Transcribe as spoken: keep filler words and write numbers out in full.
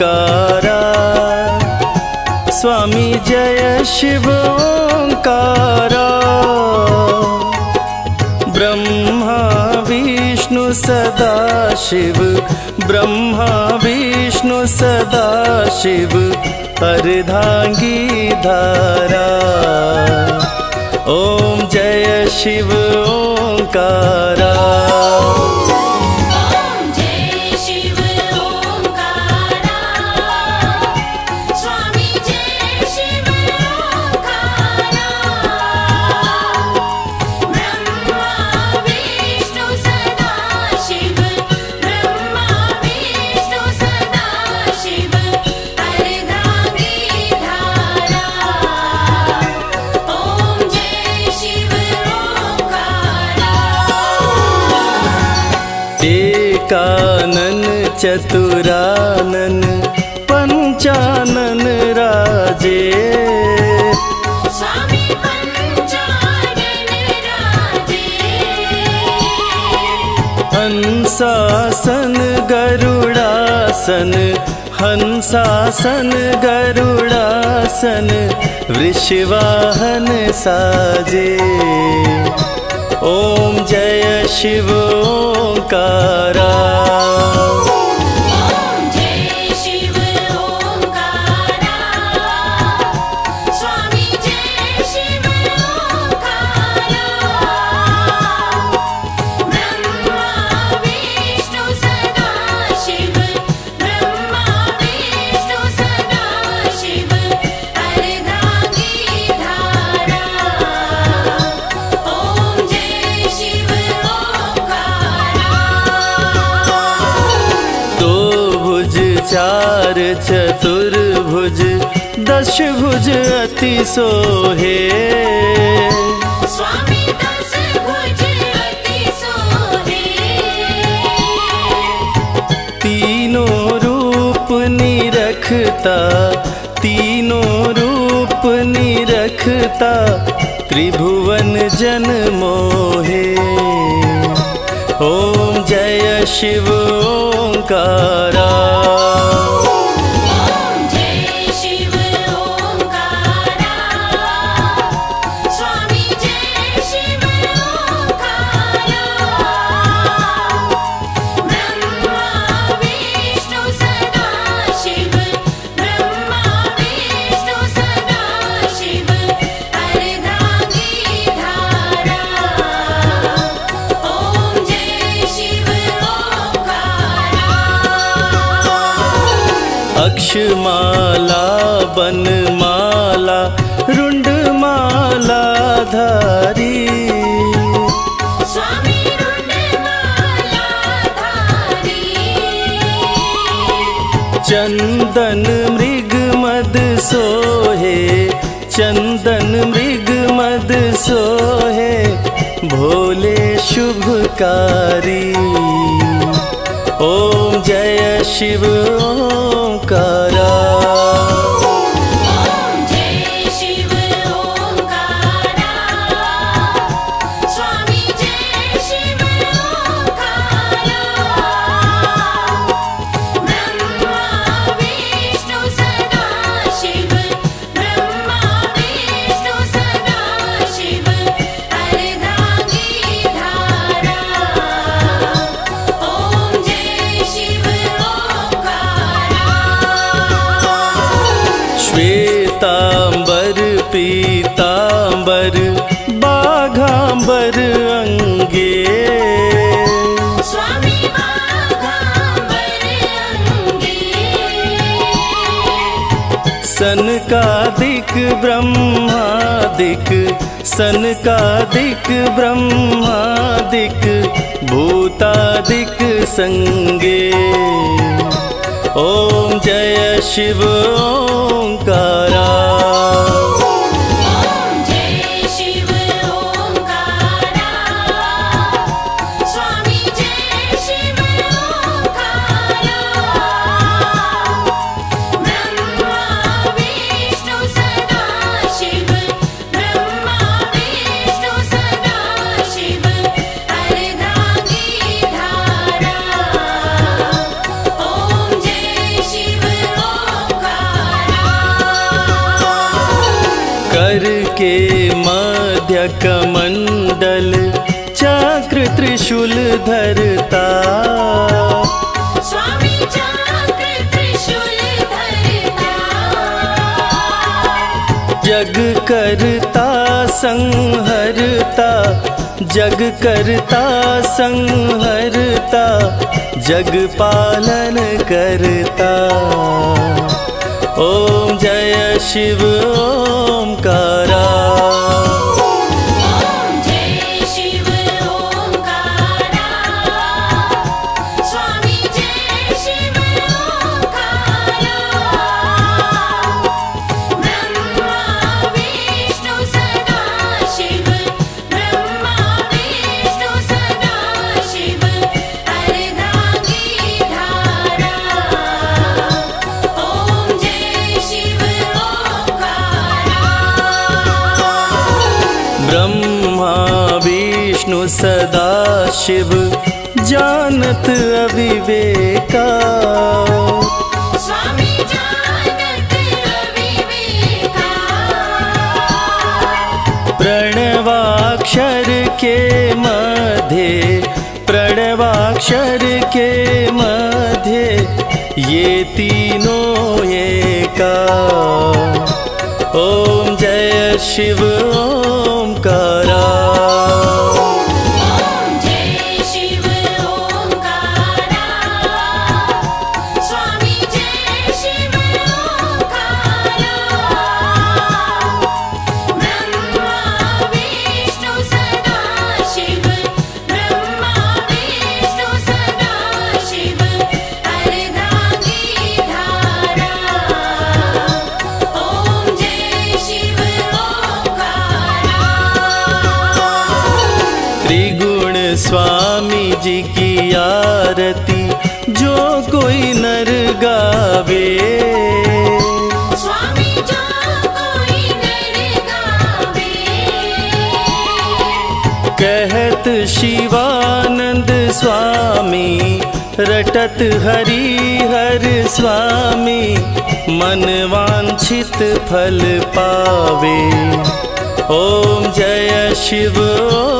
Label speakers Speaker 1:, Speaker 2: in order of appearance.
Speaker 1: ओंकारा। स्वामी जय शिव ओंकारा। ब्रह्मा विष्णु सदा शिव, ब्रह्मा विष्णु सदा शिव, अर्धांगी धारा। ओम जय शिव ओंकारा।
Speaker 2: ओम जय शिव ओंकारा। स्वामी जय शिव ओंकारा। ब्रह्मा विष्णु सदा शिव, ब्रह्मा विष्णु सदा शिव, अर्धांगी धारा। ओम जय शिव ओंकारा।
Speaker 1: एकानन चतुरानन पंचानन राजे।
Speaker 2: स्वामी पंचानन राजे।
Speaker 1: हंसासन गरुड़ासन, हंसासन गरुड़ासन, वृषवाहन साजे। ओम जय शिव ओंकारा।
Speaker 2: ओम जय शिव ओंकारा। स्वामी जय शिव ओंकारा। ब्रह्मा विष्णु सदा शिव, ब्रह्मा विष्णु सदा शिव, अर्धांगी धारा। ओम जय शिव ओंकारा।
Speaker 1: दो भुज चार चतुर्भुज, दश भुज अति सोहे।
Speaker 2: स्वामी दस भुज अति सोहे।
Speaker 1: तीनों रूप निरखता, तीनों रूप निरखता, त्रिभुवन जन मोहे। ओम जय शिव ओंकारा।
Speaker 2: ओम जय शिव ओंकारा। स्वामी जय शिव ओंकारा। ब्रह्मा विष्णु सदा शिव, ब्रह्मा विष्णु सदा शिव, अर्धांगी धारा। ओम जय शिव ओंकारा।
Speaker 1: अक्षमाला बनमाला रुंडमाला धारी।
Speaker 2: स्वामी रुंडमाला धारी।
Speaker 1: चंदन मृग मद सोहे, चंदन मृग मद सोहे, भोले शुभकारी। ओम जय शिव ओंकारा।
Speaker 2: ओम जय शिव ओंकारा। स्वामी जय शिव ओंकारा। ब्रह्मा विष्णु सदा शिव, ब्रह्मा विष्णु सदा शिव, अर्धांगी धारा। ओम जय शिव ओंकारा।
Speaker 1: श्वेतांबर पीतांबर बाघांबर अंगे।
Speaker 2: स्वामी बाघांबर अंगे।
Speaker 1: सनकादिक ब्रह्मादिक, सनकादिक ब्रह्मादिक, भूतादिक संगे। ओम जय शिव ओंकारा।
Speaker 2: ओम जय शिव ओंकारा। स्वामी जय शिव ओंकारा। ब्रह्मा विष्णु सदा शिव, ब्रह्मा विष्णु सदा शिव, अर्धांगी धारा। ओम जय शिव
Speaker 1: के मध्य कमंडल चक्र त्रिशूल धरता।
Speaker 2: स्वामी चक्र त्रिशूल धरता।
Speaker 1: जग करता संहरता, जग करता संहरता, जग पालन करता। ओम जय शिव ओंकारा।
Speaker 2: ओम जय शिव ओंकारा। स्वामी जय शिव ओंकारा। ब्रह्मा विष्णु सदा शिव, ब्रह्मा विष्णु सदा शिव, अर्धांगी धारा। ओम जय शिव ओंकारा।
Speaker 1: ब्रह्मा विष्णु सदा शिव जानत अविवेका।
Speaker 2: स्वामी जानत अविवेका।
Speaker 1: प्रणवाक्षर के मध्य, प्रणवाक्षर के मध्य, ये तीनों एका। ओम जय शिव ओंकारा।
Speaker 2: ओम जय शिव ओंकारा। स्वामी जय शिव ओंकारा। ब्रह्मा विष्णु सदा शिव, ब्रह्मा विष्णु सदा शिव, अर्धांगी धारा। ओम जय शिव ओंकारा।
Speaker 1: त्रिगुण स्वामी जी की आरती जो कोई नर गावे।
Speaker 2: स्वामी जो कोई नर गावे।
Speaker 1: कहत शिवानंद स्वामी, रटत हरि हर स्वामी, मन वांछित फल पावे। ओम जय शिव